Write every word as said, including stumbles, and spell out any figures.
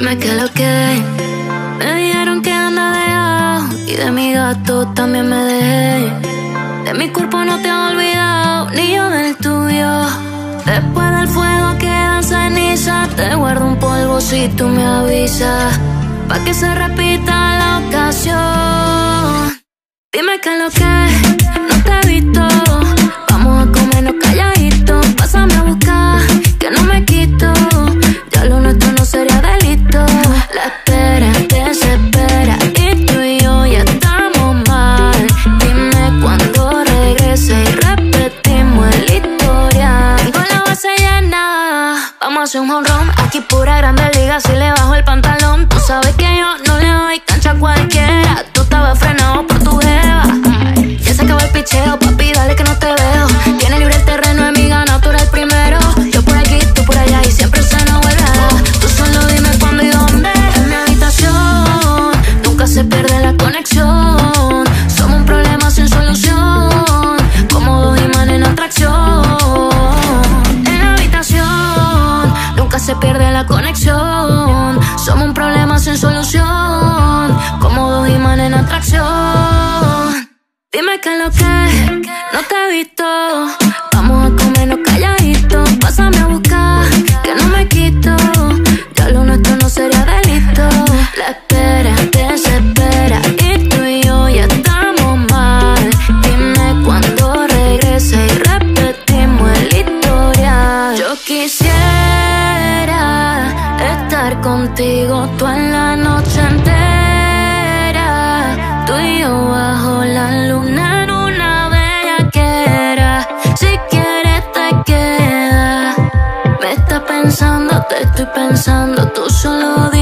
Dime qué es lo que me dijeron que anda dejado, y de mi gato también me dejé. De mi cuerpo no te has olvidado, ni yo del tuyo. Después del fuego quedan cenizas, te guardo un polvo si tú me avisas, pa' que se repita la ocasión. Dime qué es lo que no te he visto. Vamos a comernos calladito, pásame a buscar, que no me quito. Ya lo nuestro no sería delito. La espera te desespera y tú y yo ya estamos mal. Dime cuándo regrese y repetimos el historial. Tengo la base llena, vamos a hacer un home run. Aquí pura grande liga, si le bajo el pantalón. Tú sabes que yo no le doy cancha a cualquiera. Tú estabas frenado por tu jeva. Ya se acabó el picheo, papi, dale que no te veo. Tiene libre el terreno, es mi ganado, tú eres el primero. Yo por aquí, tú por allá y siempre se nos vuelve a dar. Tú solo dime cuándo y dónde. En mi habitación nunca se pierde la conexión. Somos un problema sin solución, como dos imanes en atracción. En la habitación nunca se pierde la conexión. Somos un problema sin solución, como dos imanes en atracción. Dime qué es lo que no te he visto. Vamos a comernos calladito, pásame a buscar, que no me quito. Ya lo nuestro no sería delito. La espera te desespera y tú y yo ya estamos mal. Dime cuándo regrese y repetimos el historial. Yo quisiera estar contigo toda la noche entera, tú y yo bajo la luna en una bellaquera. Si quieres te quedas, me estás pensando, te estoy pensando, tú solo dime.